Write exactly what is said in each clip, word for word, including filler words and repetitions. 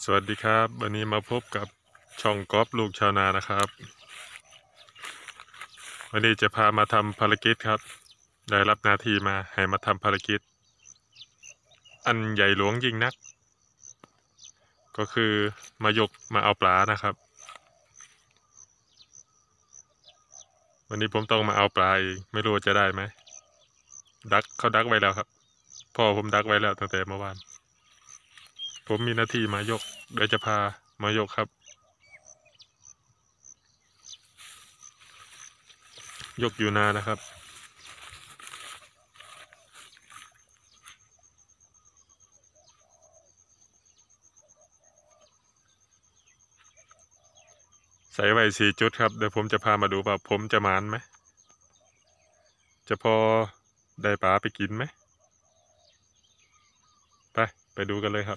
สวัสดีครับวันนี้มาพบกับช่องกอล์ฟลูกชาวนานะครับวันนี้จะพามาทำภารกิจครับได้รับหน้าที่มาให้มาทำภารกิจอันใหญ่หลวงยิ่งนักก็คือมายกมาเอาปลานะครับวันนี้ผมต้องมาเอาปลาเองไม่รู้ว่าจะได้ไหมดักเขาดักไว้แล้วครับพ่อผมดักไว้แล้วตั้งแต่เมื่อวานผมมีหน้าที่มายกเดี๋ยวจะพามายกครับยกอยู่นานะครับใส่ไว้สี่จุดครับเดี๋ยวผมจะพามาดูว่าผมจะหมานไหมจะพอได้ปลาไปกินไหมไปไปดูกันเลยครับ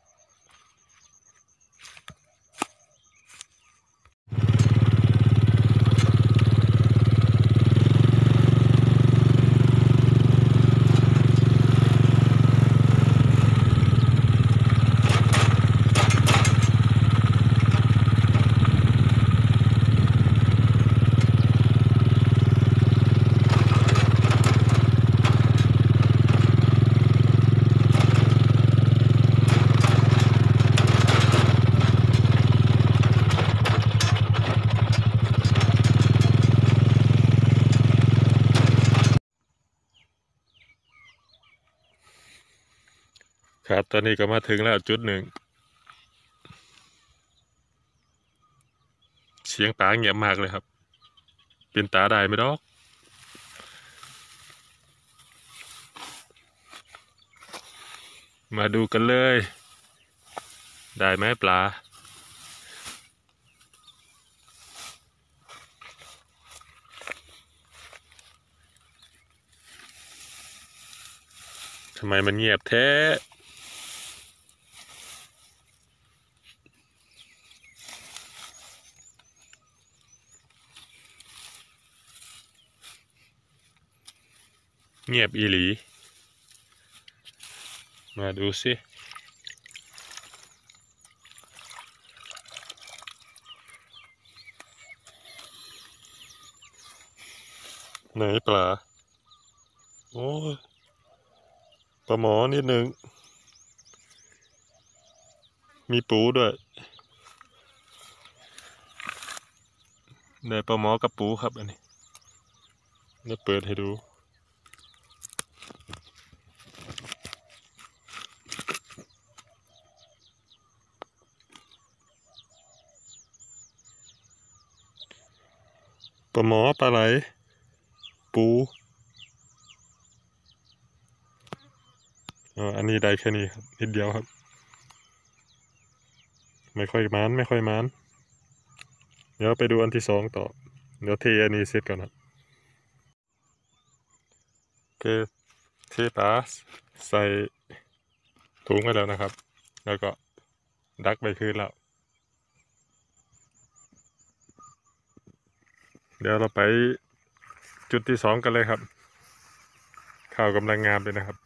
ครับตอนนี้ก็มาถึงแล้วจุดหนึ่งเสียงปลาเงียบมากเลยครับเป็นตาได้ไหมดอกมาดูกันเลยได้ไหมปลาทำไมมันเงียบแท้เงียบอีหลีมาดูสิไหนปลาโอ้ยปลาหมอนิดหนึ่งมีปูด้วยได้ปลาหมอกับปูครับอันนี้เดี๋ยวเปิดให้ดูปลาหมอปลาไหลปูอ๋ออันนี้ได้แค่นี้ครับนิดเดียวครับไม่ค่อยมันไม่ค่อยมันเดี๋ยวไปดูอันที่สองต่อเดี๋ยวเทอันนี้เสร็จก่อนครับโอเคเทปลาใส่ถุงไปแล้วนะครับแล้วก็ดักไปคืนแล้วเดี๋ยวเราไปจุดที่สองกันเลยครับข้าวกำลังงามเลยนะครับ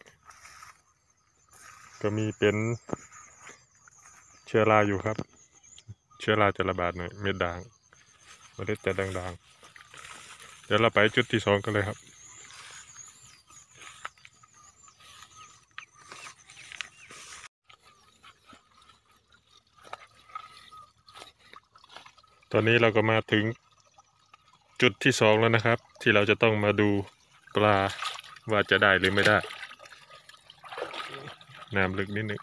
ก็มีเป็นเชื้อราอยู่ครับเชื้อราจะระบาดหน่อยเม็ดด่างเมล็ดจะด่างๆเดี๋ยวเราไปจุดที่สองกันเลยครับตอนนี้เราก็มาถึงจุดที่สองแล้วนะครับที่เราจะต้องมาดูปลาว่าจะได้หรือไม่ได้น้ำลึกนิดนึง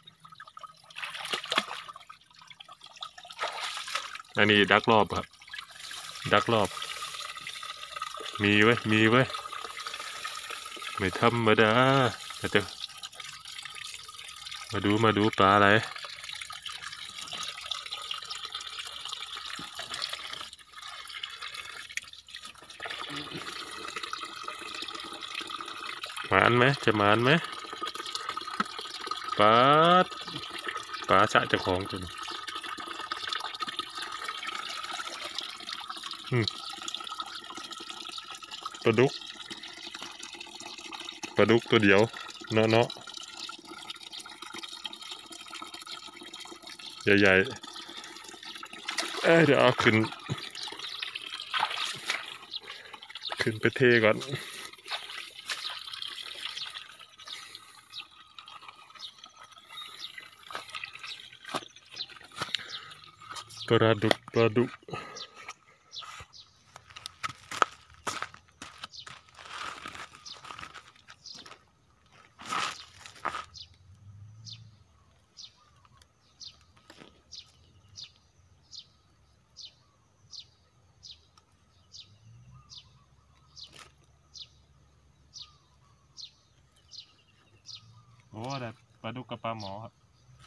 อันนี้ดักรอบครับดักรอบมีไว้มีไว้ไม่ธรรมดาเดี๋ยวมาดูมาดูปลาอะไรหมานไหมจะหมานไหมปลาปลาชะเจ้าของตัวนี้ปลาดุกปลาดุกตัวเดียวเนาะเนาะใหญ่ๆเอ้ยเดี๋ยวเอาขึ้นขึ้นไปเทก่อนปลาดุกปลาดุกโอ้แต่ปลาดุกกับปลาหมอครับ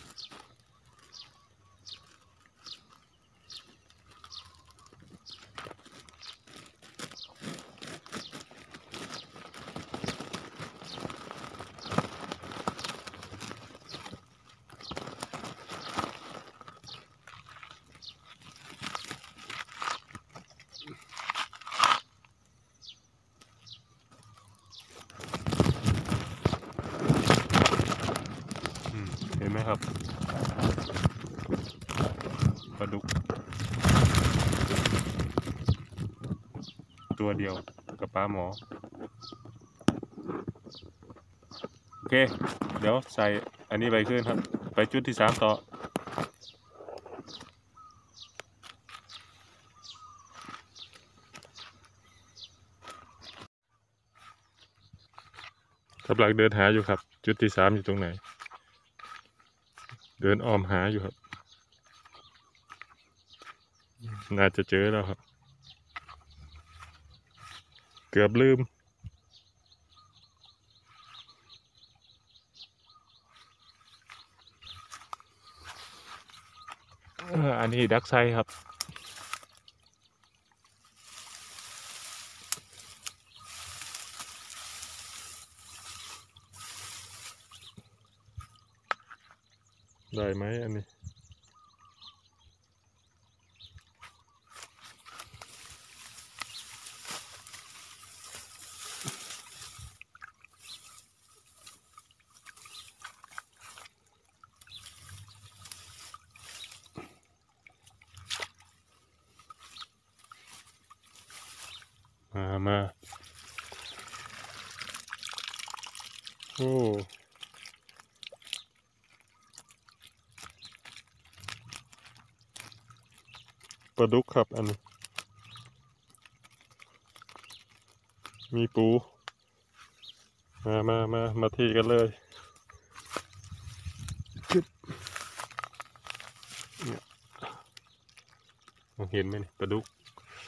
เห็นไหมครับปลาดุกตัวเดียวกับปลาหมอโอเคเดี๋ยวใส่อันนี้ไปขึ้นครับไปจุดที่สามต่อกำลังเดินหาอยู่ครับจุดที่สามอยู่ตรงไหนเดินอ้อมหาอยู่ครับน่าจะเจอแล้วครับเกือบลืมอันนี้ดักไซครับได้ไหมอันนี้มามาโอ้ปลาดุกครับอันนี้มีปูมามามามาทีกันเลยเนี่ยมองเห็นไหมนี่ปลาดุก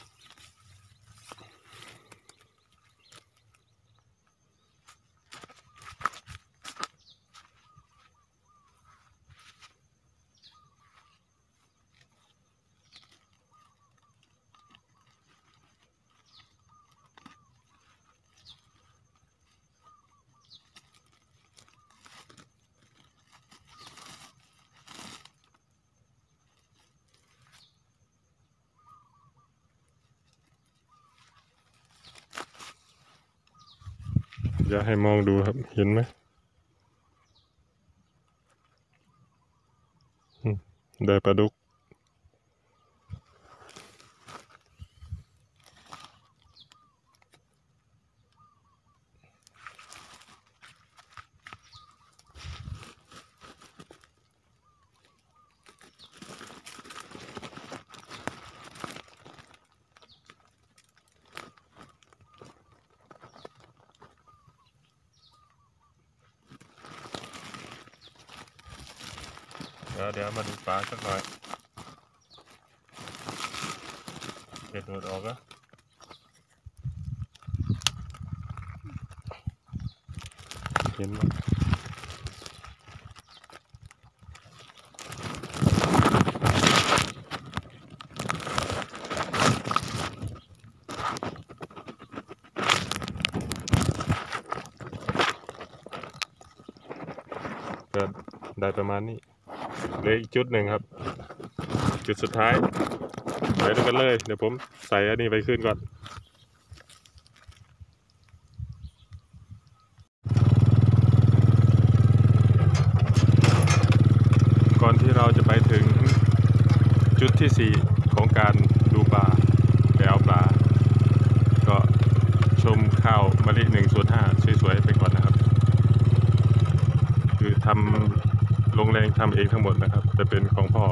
อยากให้มองดูครับเห็นไหมได้ปลาดุกเดี๋ยวเดี๋ยวมาดูปลาสักหน่อยเด็ดหนวดออกแล้วเห็นไหมก็ได้ประมาณนี้เหลืออีกจุดหนึ่งครับจุดสุดท้ายไปดูกันเลยเดี๋ยวผมใส่อันนี้ไปขึ้นก่อนก่อนที่เราจะไปถึงจุดที่สี่ของการดูปลาไปเอาปลาก็ชมข้าวมะลิหนึ่งส่วนห้าสวยๆไปก่อนนะครับคือทำลงแรงทำเองทั้งหมดนะครับจะเป็นของพ่อ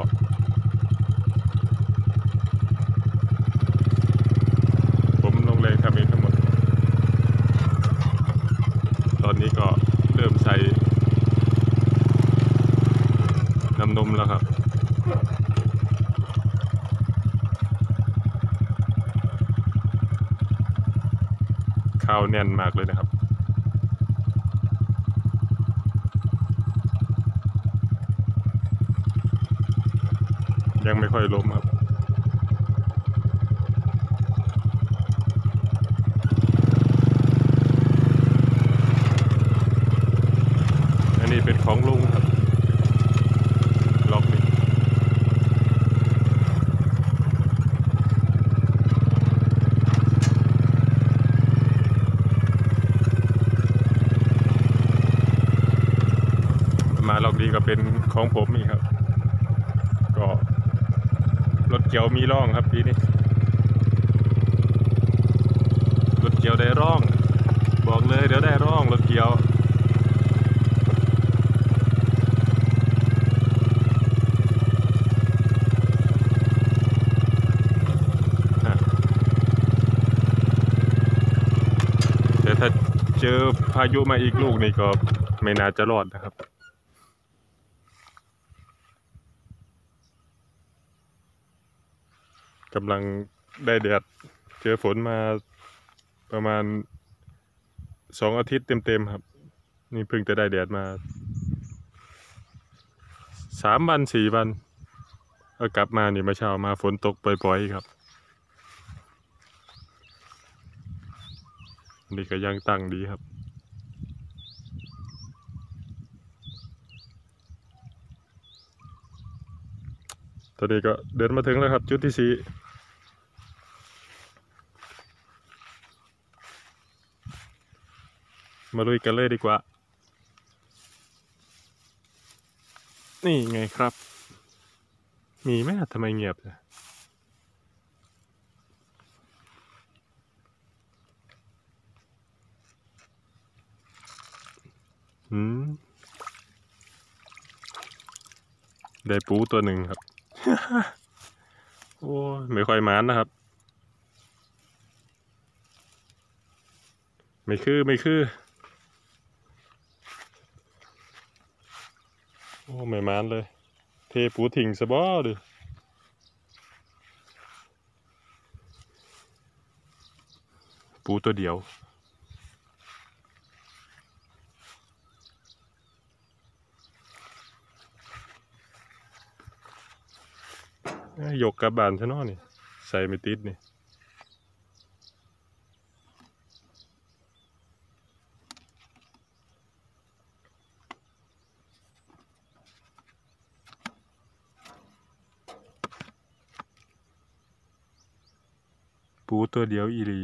ผมลงแรงทำเองทั้งหมดตอนนี้ก็เริ่มใส่น้ำนมแล้วครับข้าวแน่นมากเลยนะครับยังไม่ค่อยล้มครับอันนี้เป็นของลุงครับล็อกนี่มาล็อกนี้ก็เป็นของผมนี่ครับก็รถเกี่ยวมีร่องครับปีนี้รถเกี่ยวได้ร่องบอกเลยเดี๋ยวได้ร่องรถเกี่ยวแต่ถ้าเจอพายุมาอีกลูกนี่ก็ไม่น่าจะรอดนะครับกำลังได้แดดเจอฝนมาประมาณสองอาทิตย์เต็มๆครับนี่เพิ่งจะได้แดดมาสามวันสี่วันก็กลับมานี่มาเช้ามาฝนตกปล่อยๆครับนี่ก็ยังตั้งดีครับตอนนี้ก็เดินมาถึงแล้วครับจุดที่สี่มาลุยกันเลยดีกว่านี่ไงครับมีไหมทำไมเงียบอ่ะอืมได้ปูตัวหนึ่งครับ โอ้ไม่ค่อยหมานนะครับไม่คือไม่คือโอ้ไม่หมานเลยเทปูทิ้งซะบ่ดิปูตัวเดียวยกกลับบ้านซะเนาะนี่ใส่ไม่ติดนี่ปูตัวเดียวอีหลี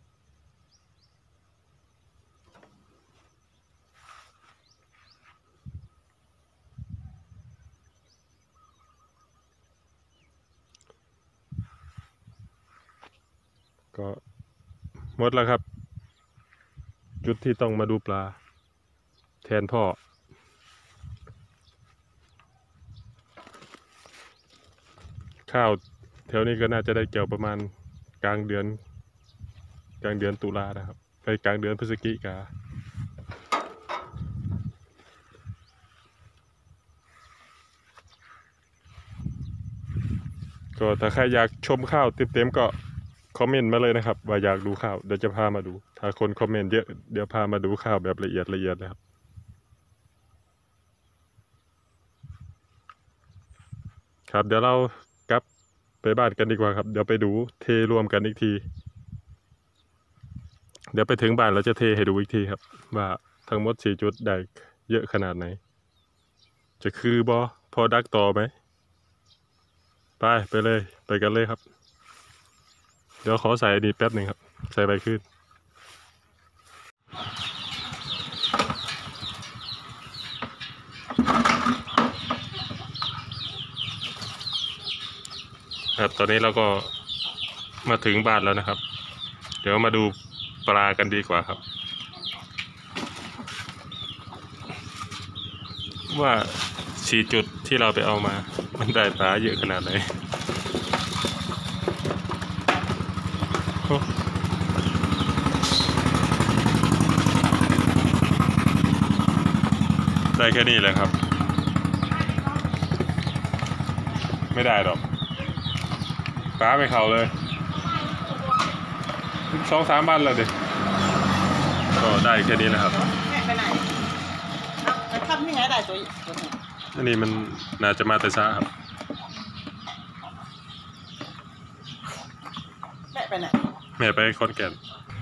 ก็หมดแล้วครับจุดที่ต้องมาดูปลาแทนพ่อข้าวแถวนี้ก็น่าจะได้เกี่ยวประมาณกลางเดือนกลางเดือนตุลานะครับไปกลางเดือนพฤศจิกาก็ถ้าใครอยากชมข้าวเต็มๆก็คอมเมนต์มาเลยนะครับว่าอยากดูข้าวเดี๋ยวจะพามาดูถ้าคนคอมเมนต์เยอะเดี๋ยวพามาดูข้าวแบบละเอียดละเอียดนะครับครับเดี๋ยวเรากลับไปบ้านกันดีกว่าครับเดี๋ยวไปดูเทรวมกันอีกทีเดี๋ยวไปถึงบ้านเราจะเทให้ดูอีกทีครับว่าทั้งหมดสี่จุดได้เยอะขนาดไหนจะคือบอพอดักต่อไหมไปไปเลยไปกันเลยครับเดี๋ยวขอใส่อันนี้แป๊บหนึ่งครับใส่ใบขึ้นครับตอนนี้เราก็มาถึงบ้านแล้วนะครับเดี๋ยวมาดูปลากันดีกว่าครับว่าสี่จุดที่เราไปเอามามันได้ปลาเยอะขนาดไหนได้แค่นี้แหละครับไม่ได้หรอกปลาไม่เข่าเลยสองสามบันแล้วดิก็ได้แค่นี้แหละครับแม่ไปไหนจะทำยังไงได้ตัวตัวนี้อันนี้มันน่าจะมาแต่ช้าครับแม่ไปไหนแม่ไปขอนแก่น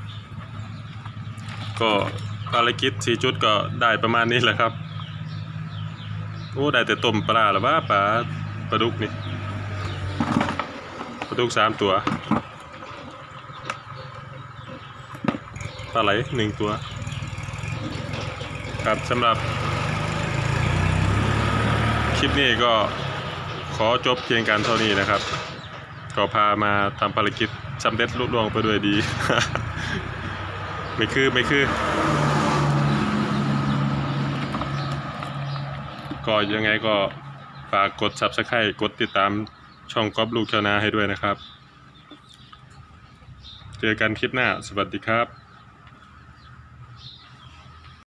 ก็ภารกิจสี่จุดก็ได้ประมาณนี้แหละครับโอ้ได้แต่ต้มปลาหรือว่าปลาปลาดุกนี่ปลาดุกสามตัวปลาไหลหนึ่งตัวครับสำหรับคลิปนี้ก็ขอจบเพียงการเท่านี้นะครับก็พามาทำภารกิจสำเร็จลุล่วงไปด้วยดี ไม่คือไม่คือก็ยังไงก็ฝากกด ซับสไครบ์ กดติดตามช่องก๊อฟลูกชาวนาให้ด้วยนะครับเจอกันคลิปหน้าสวัสดีครับ